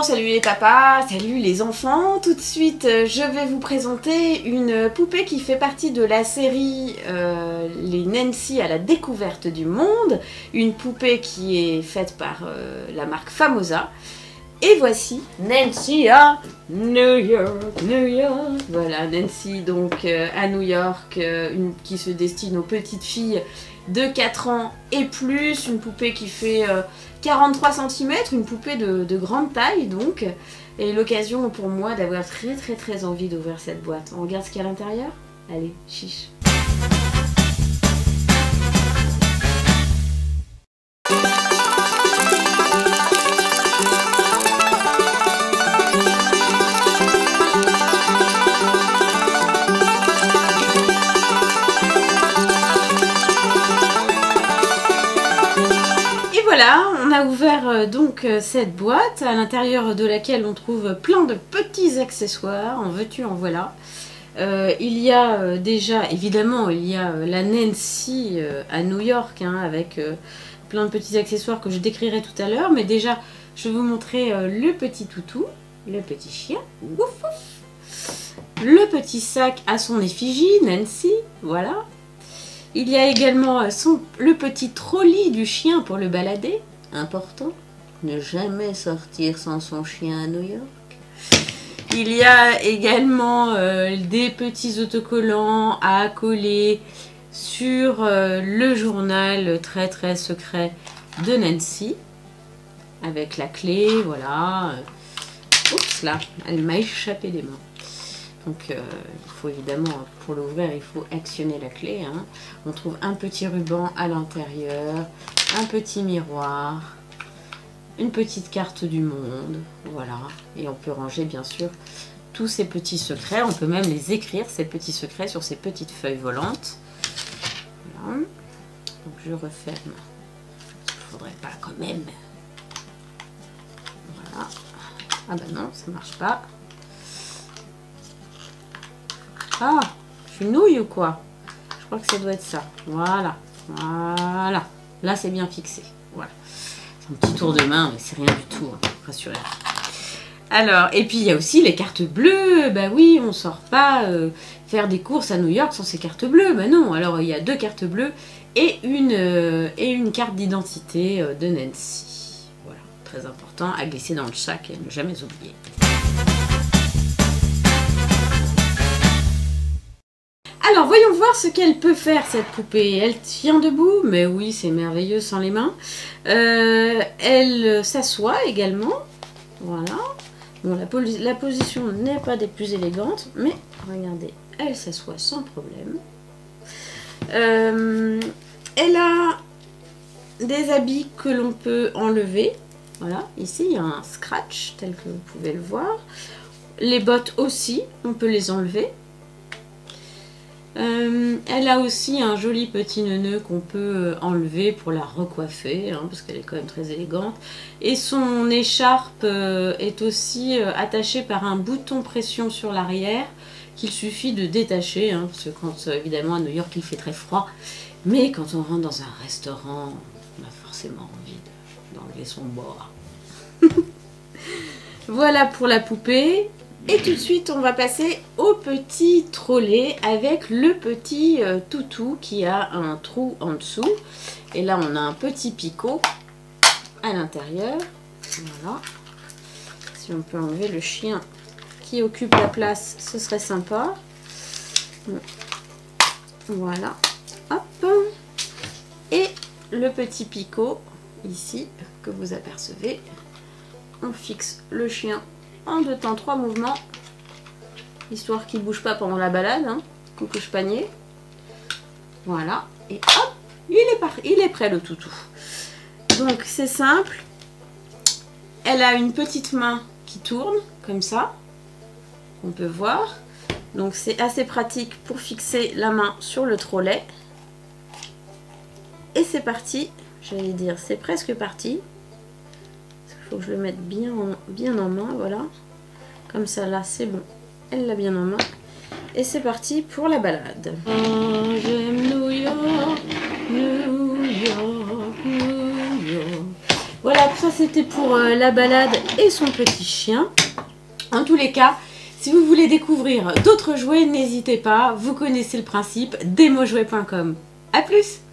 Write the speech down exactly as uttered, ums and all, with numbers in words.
mamans, salut les papas, salut les enfants. Tout de suite, je vais vous présenter une poupée qui fait partie de la série euh, Les Nancy à la découverte du monde. Une poupée qui est faite par euh, la marque Famosa. Et voici Nancy à New York, New York. Voilà, Nancy donc euh, à New York, euh, une, qui se destine aux petites filles de quatre ans et plus. Une poupée qui fait euh, quarante-trois centimètres, une poupée de, de grande taille donc. Et l'occasion pour moi d'avoir très très très envie d'ouvrir cette boîte. On regarde ce qu'il y a à l'intérieur? Allez, chiche. Voilà, on a ouvert euh, donc euh, cette boîte à l'intérieur de laquelle on trouve plein de petits accessoires, en veux-tu, en voilà. Euh, il y a euh, déjà, évidemment, il y a euh, la Nancy euh, à New York, hein, avec euh, plein de petits accessoires que je décrirai tout à l'heure. Mais déjà, je vais vous montrer euh, le petit toutou, le petit chien, ouf, ouf, le petit sac à son effigie, Nancy, voilà. Il y a également son, le petit trolley du chien pour le balader. Important, ne jamais sortir sans son chien à New York. Il y a également euh, des petits autocollants à coller sur euh, le journal très très secret de Nancy. Avec la clé, voilà. Oups là, elle m'a échappé des mains. Donc euh, il faut évidemment, pour l'ouvrir, il faut actionner la clé. Hein. On trouve un petit ruban à l'intérieur, un petit miroir, une petite carte du monde, voilà. Et on peut ranger bien sûr tous ces petits secrets. On peut même les écrire, ces petits secrets, sur ces petites feuilles volantes. Voilà. Donc je referme. Il ne faudrait pas quand même. Voilà. Ah bah non, ça ne marche pas. Ah, je suis nouille ou quoi? Je crois que ça doit être ça. Voilà, voilà. Là, c'est bien fixé. Voilà. C'est un petit tour de main, mais c'est rien du tout. Hein, rassurez-vous. Alors, et puis il y a aussi les cartes bleues. Bah oui, on sort pas euh, faire des courses à New York sans ces cartes bleues. Bah non. Alors il y a deux cartes bleues et une euh, et une carte d'identité euh, de Nancy. Voilà, très important à glisser dans le sac et ne jamais oublier. Alors, voyons voir ce qu'elle peut faire, cette poupée. Elle tient debout, mais oui, c'est merveilleux sans les mains. Euh, elle s'assoit également. Voilà. Bon, la, la position n'est pas des plus élégantes, mais regardez, elle s'assoit sans problème. Euh, elle a des habits que l'on peut enlever. Voilà, ici, il y a un scratch, tel que vous pouvez le voir. Les bottes aussi, on peut les enlever. Euh, elle a aussi un joli petit nœud qu'on peut enlever pour la recoiffer, hein, parce qu'elle est quand même très élégante. Et son écharpe euh, est aussi euh, attachée par un bouton pression sur l'arrière qu'il suffit de détacher, hein, parce que quand euh, évidemment à New York il fait très froid, mais quand on rentre dans un restaurant, on a forcément envie d'enlever son bord. Voilà pour la poupée. Et tout de suite, on va passer au petit trolley avec le petit euh, toutou qui a un trou en dessous. Et là, on a un petit picot à l'intérieur. Voilà. Si on peut enlever le chien qui occupe la place, ce serait sympa. Voilà. Hop. Et le petit picot ici que vous apercevez. On fixe le chien en deux temps, trois mouvements, histoire qu'il ne bouge pas pendant la balade, hein. Coucouche panier. Voilà, et hop, il est, par... il est prêt le toutou. Donc c'est simple, elle a une petite main qui tourne, comme ça, on peut voir. Donc c'est assez pratique pour fixer la main sur le trolley. Et c'est parti, j'allais dire, c'est presque parti. Faut que je le mette bien en, bien en main, voilà. Comme ça, là, c'est bon. Elle l'a bien en main. Et c'est parti pour la balade. Oh, j'aime New York, New York, New York. Voilà. Voilà, ça c'était pour euh, la balade et son petit chien. En tous les cas, si vous voulez découvrir d'autres jouets, n'hésitez pas, vous connaissez le principe, démo jouets point com. A plus!